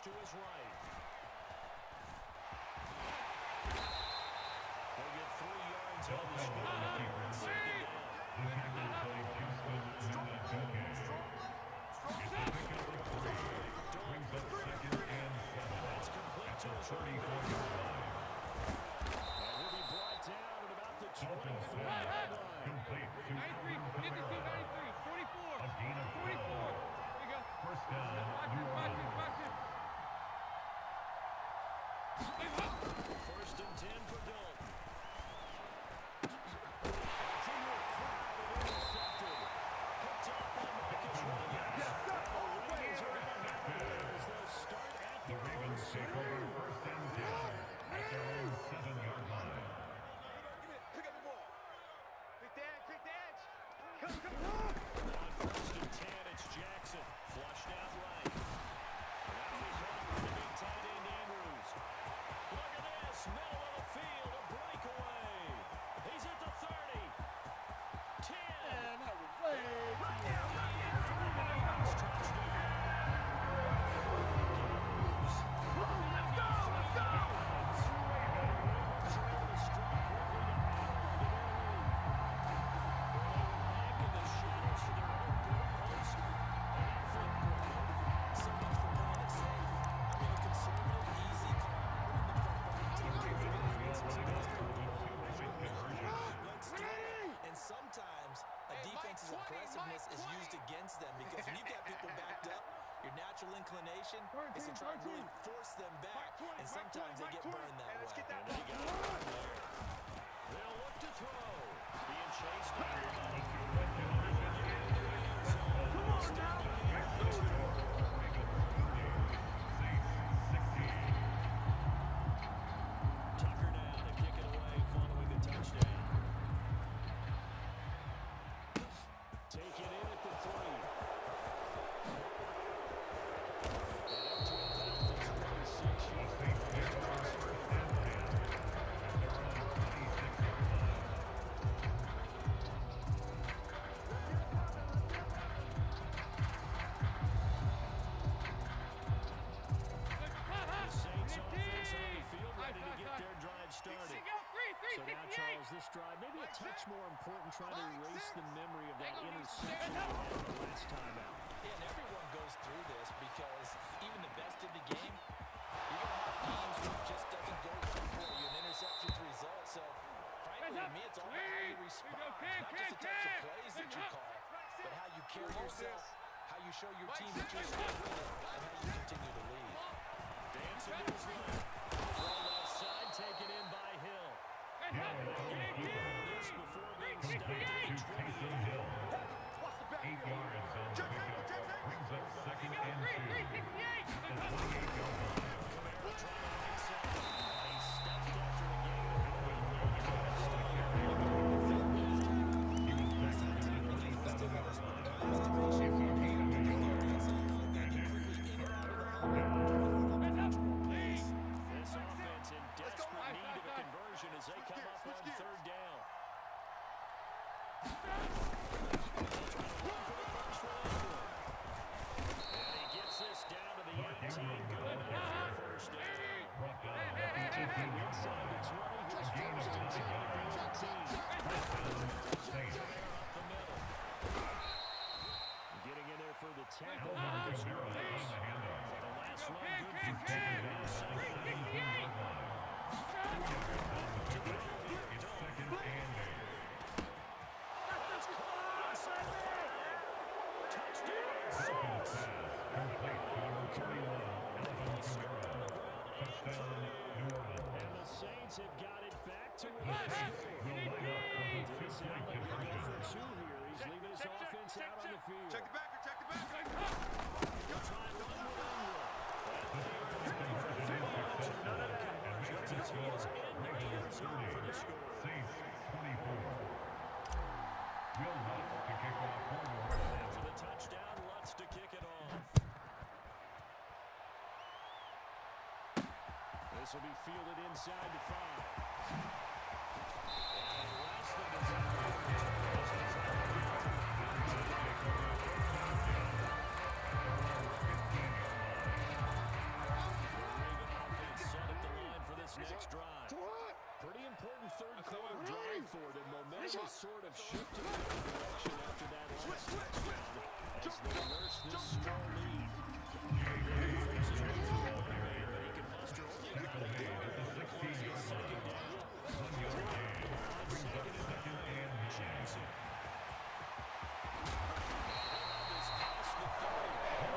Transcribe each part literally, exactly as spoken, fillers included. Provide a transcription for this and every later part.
to his right. They'll get three yards on the score. That's complete to his thirty-four yard line. And he'll be brought down at about the twenty-four yard line. ninety-three, fifty-two, ninety-three, forty-four, forty-four. There you go. First down. Box it, box it, box it. First and ten for Dalton. That's into a crowd and intercepted. Picked up by Marcus Williams. The Ravens are going to have it as they'll start at The their own Ravens take seven. over first and ten at their own seven-yard line. Pick up the ball. Pick the edge, pick the edge. Come, come, On first and ten, it's Jackson. Flushed out right. Now he's on with the big tight end Andrews. Look at this, middle of the field, a breakaway. He's at the thirty. ten. Man, that was way Run down, run down. Touchdown. let's go, let's go. Ravens are able to strike quickly to battle into their lead. Back in the shadows for their own goal post. And that flip quickly. So much for playing it safe. I mean, a conservative, easy call. Let's do it. And sometimes a defense's aggressiveness is used against them because when you've got people backed up, your natural inclination is to try and really force them back, and sometimes they get burned that way. And they got it right there. They'll look to throw. Being chased down the line. Come on now. Let's do it. Tucker now to kick it away following the touchdown. Take it in at the three. And up to about the twenty-six yard line. The Saints offense on the field ready to get their drive started. So now, Charles, this drive maybe a touch more important, trying to erase the memory of that interception they had the last time out. And everyone goes through this because even the best in the game, you're going to have games where it just doesn't go for you. An interception's the result. So, frankly, to me, it's all about how you respond. Not just the types of plays that you call, but how you carry yourself, how you show your team that you're still with it, and how you continue to lead. Dancing to his left. Throw left side, taken in by Hill. This before being stopped at the twenty. Eight yards on the pickup. Brings up second and two. The twenty-eight yard line. Camara trying to fix it. He stepped after the game. This offense in desperate need of a conversion as they come up on third down. And he gets this down to the eighteen. Good enough for first down. Inside the twenty. Here's first and ten at the eighteen. Up the middle. Getting in there for the tackle. Marcus Williams. The last run good for two. Now second and eight. It's second and eight. Touchdown, Pass Saints. complete to number thirty-one, Alvin Kamara. Touchdown, New Orleans. And the Saints have got it back to within Will score. line up for the Doesn't sound like two-point they'll go for conversion. two here. He's leaving his offense out on the field. Check the backer, check the backer. He'll try and run with Ingram. Just as he is in the end zone for the score. Saints twenty-four. Will Lutz to kick off for the And Ravens. for the touchdown, Lutz to kick it off. This will be fielded inside the five. And less than desired. next drive. Pretty important third quarter drive for them. Momentum has sort of shifted in the direction after that last touchdown as they nurse this small lead. Faces one through all the way, but he can muster only a couple of yards. Second down. Second and Jackson. This past the thirty.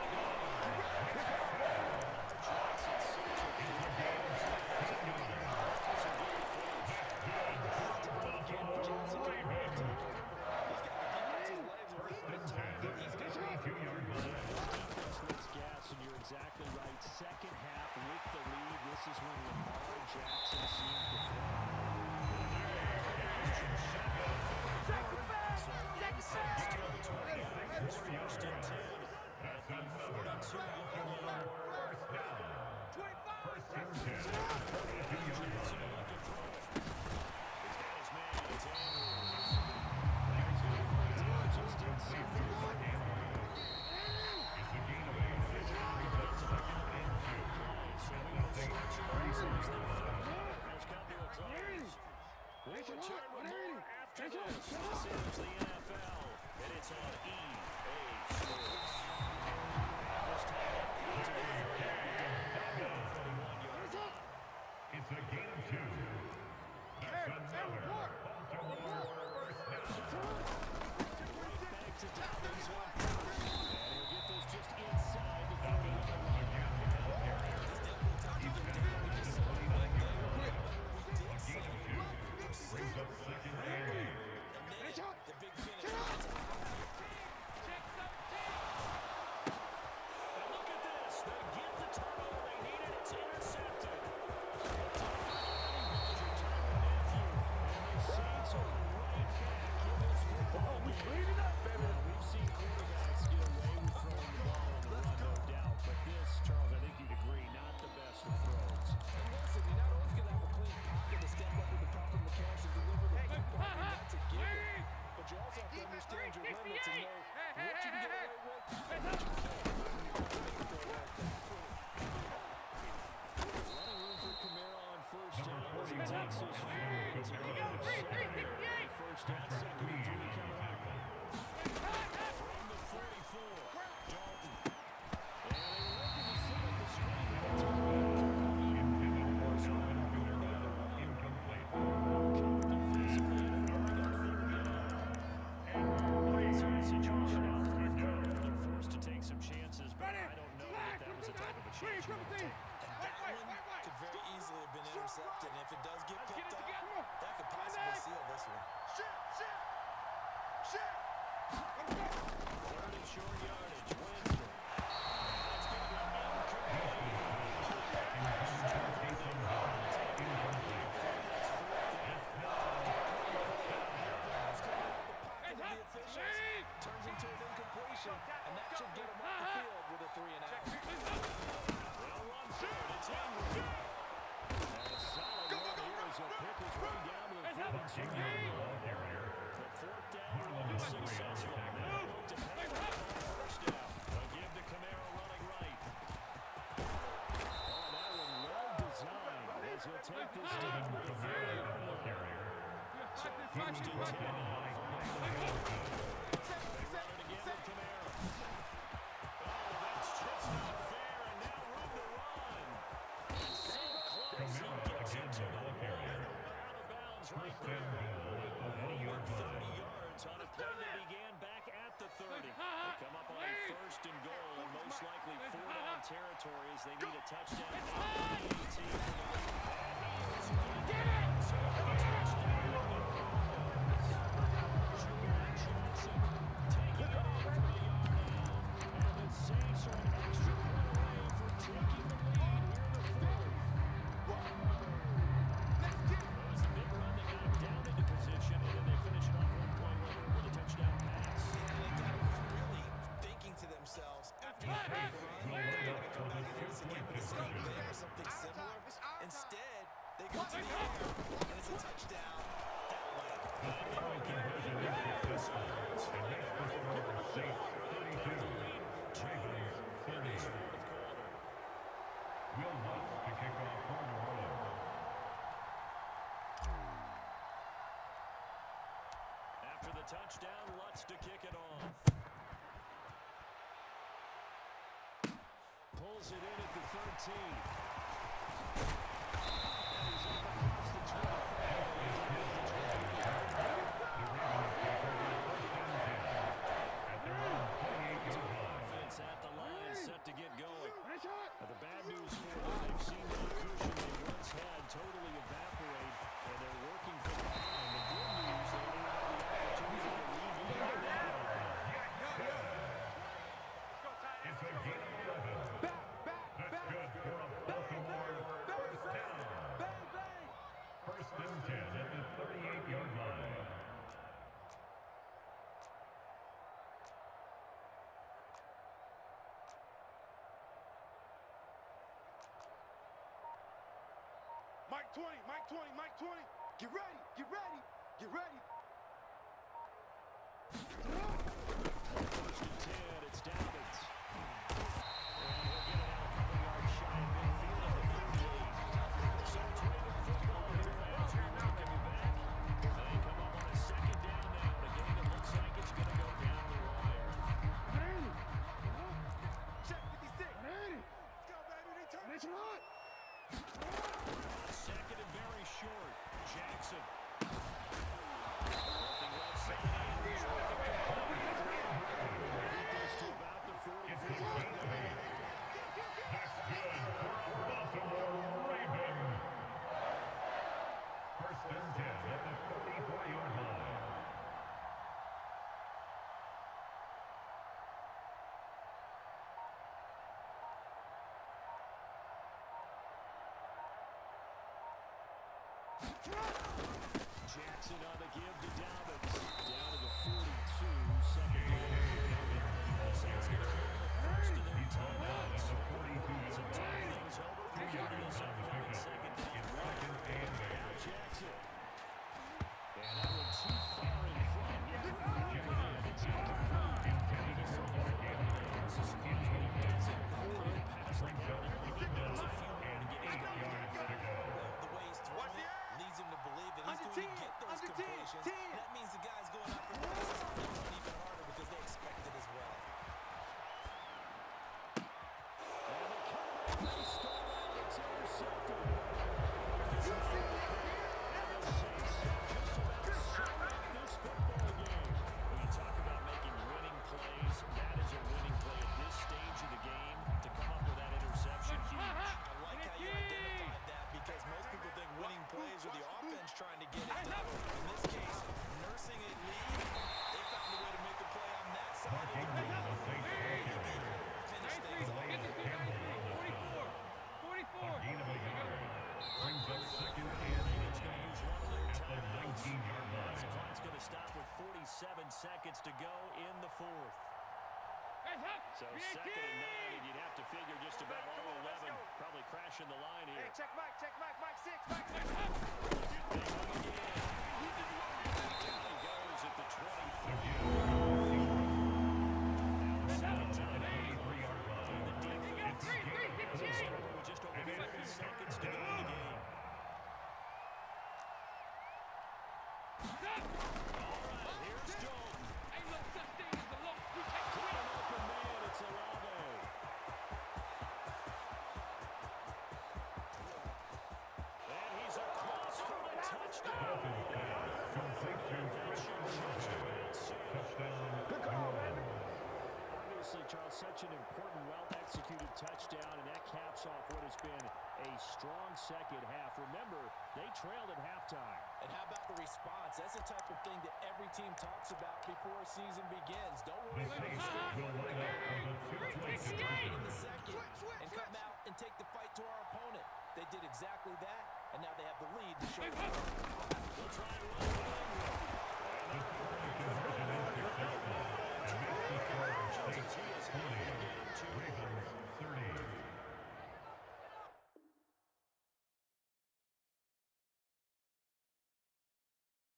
Exactly right. Second half with the lead. This is when Lamar Jackson seems to fly. Second back! Second back! It's first and ten. At the forty-two yard line. First down. twenty-five! First and ten. forty-two yard line. He's got his man. It's Andrews. He's going to run it just inside the five. It's a gain of eight. We return with more after this. This is the N F L, and it's on E A Sports. This time up to the forty-one yard line. It's a gain of two. That's another Baltimore first down. Right back to Dobbins on first. And he'll get this just inside the forty-one line. Brings up second and eight. The big finish. And look at this. They get the turnover they needed. It's intercepted. And the Saints are right back in this football game. Now, we've seen quarterbacks get away with throwing the ball on the run, no doubt. But this, Charles, I think you'd agree, not the best of throws. And listen, you're not always going to have a clean pocket to step up with the proper mechanics and deliver the football. That's a given. But you also have to understand your limits and know what you can get away with and what you can't. Running room for Camara on first down as he takes his field to go to secondary. First down, second and three coming up. From the forty-four, Dalton. And they were looking to set up the screen. Intended for Alvin Kamara. Incomplete. Defensively, and they're on third down. It's a situation now for the quarter. They're forced to take some chances, but I don't know that that was the type of a chance you want to take. And that one could very easily have been intercepted. And if it does get picked up, that could possibly seal this one. Third and short yardage. Winston. That's going to be Turns into an incompletion, and that should get him off the field with a three and out. They'll run third. It's Andrews. And a solid run here as he'll pick his way down to the forty-two yard line. The fourth down run successful. Now look to pick up on first down. They'll give to Camara running right. Oh, that one well designed as he'll take this down to the thirty yard line. So first and ten now from the forty-one. They run it again with Camara. Oh, that's just not fair, and now room to run. And so close, he gets into the one. Out of bounds right there. Anyone thirty yards on a play that began back at the thirty. They come up on a first and goal, and most likely four down territory as they need a touchdown. And he is good. So a touchdown. Jackson taking off for the young man. And the Saints are an extra point away from taking the lead here in the fourth. That was a big run that got him down into position, and then they finish it off one point with a touchdown pass. And they got him really thinking to themselves, after that big run, they're going to come back and do this again with the same thing or something similar. Instead, they go to the air, and it's a touchdown that way. Will Lutz to kick off for New Orleans. After the touchdown, Lutz to kick it off. Pulls it in at the thirteen. And he's up across the twenty-five. Offense at the line, set to get going. Now, the bad news for them, they've seen the cushion they once had totally evaporate, and they're working for the line. The good news, they only have the opportunity to regain that. It's a gain of eleven. That's good for a Baltimore first down. First and ten at the thirty-eight-yard line. Mike twenty, Mike twenty, Mike twenty. Get ready, get ready, get ready. First and ten, it's Dobbins. And he'll get it out a couple yards shy of midfield at the thirty-eight. So Trader football here as we welcome you back. They come up on a second down now in a game that looks like it's going to go down the wire. Check fifty-six. Let's go, baby. They turn. It's hot. Second and very short. Jackson. Looking left side. Andrews with the Get this to about the forty-four. That's good for a Baltimore Raven. First and ten at the forty-four-yard line. Jackson on the give to Dobbins. Down to the forty-two. Second down. So it's going to be the first of their timeouts. So tie things over. Three yards up on the second down. Now Jackson. And that one too far in front. It's incomplete. He's on the This is huge when he does it. Horrid pass like that. It only needs a few more to get his guys back. The way he's throwing it leads him to believe that he's going to get those completions. That means the guys going out for passes are going to run even harder because they expect it as well. And the comeback by Starlight, it's intercepted. This is the and the Saints have just about sewn up this football game. When you talk about making winning plays, that is a winning play at this stage of the game. To come up with that interception, huge. I like how you identified that because most people think winning plays are the offense trying to get it done. In this case, nursing a lead, they found a way to make a play on that side of the ball. Finish things off. forty-four. forty-four. Gain of a yard. Brings up second and It's going to use one of their at the timeouts. nineteen-yard The line. clock's going to stop with forty-seven seconds to go in the fourth. So second and nine, and you'd have to figure just about all eleven probably crashing the line Hey, here. check Mike, check Mike, Mike six, Mike six. They come again. Down he goes at the twenty-three. Now a second time out. And the defense started with just over fifty seconds to go in the game. All right, here's Dalton. Ain't no such thing as the lost protect To an open man, it's Olave. And he's across for the touchdown. Obviously, Charles, such an important, well-executed touchdown, and that caps off what has been a strong second half. Remember, they trailed at halftime. And how about the response? That's the type of thing that every team talks about before a season begins. Don't worry about the score. In the second and come out and take the fight to our opponent. They did exactly that, and now they have the lead to show it. They'll try and run it in.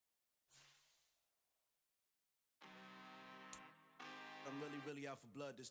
I'm really, really out for blood this